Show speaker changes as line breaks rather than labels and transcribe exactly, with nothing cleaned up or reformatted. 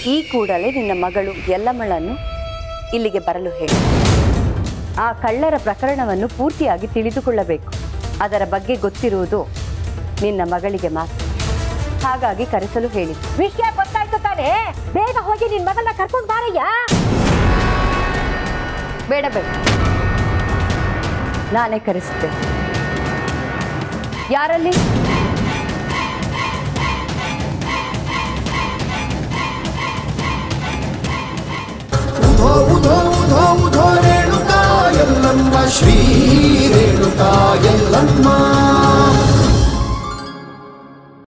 ಈ ಕೂಡಲೇ ನಿನ್ನ ಮಗಳು ಯಲ್ಲಮ್ಮಳನ್ನು ಇಲ್ಲಿಗೆ ಬರಲು ಹೇಳು. ಆ ಕಳ್ಳರ ಪ್ರಕರಣವನ್ನು ಪೂರ್ತಿಯಾಗಿ ತಿಳಿದುಕೊಳ್ಳಬೇಕು. ಅದರ ಬಗ್ಗೆ ಗೊತ್ತಿರುವುದು ನಿನ್ನ ಮಗಳಿಗೆ ಮಾತ್ರ. ಹಾಗಾಗಿ ಕರೆಸಲು ಹೇಳಿ.
ವಿಷಯ ಗೊತ್ತಾಯ್ತು ತಾನೆ, ಬೇಗ ಹೋಗಿ ನಿನ್ ಮಗಳನ್ನ ಕರ್ಕೊಂಡು ಬಾರಯ್ಯ.
ಬೇಡ ಬೇಡ, ನಾನೇ ಕರೆಸುತ್ತೇನೆ. ಯಾರಲ್ಲಿ?
ಉಧೋ ಉಧೋ ಉಧೋ ಉಧೋ ರೇಣುಕಾ ಯಲ್ಲಮ್ಮ ಶ್ರೀ ರೇಣುಕಾ ಯಲ್ಲಮ್ಮ.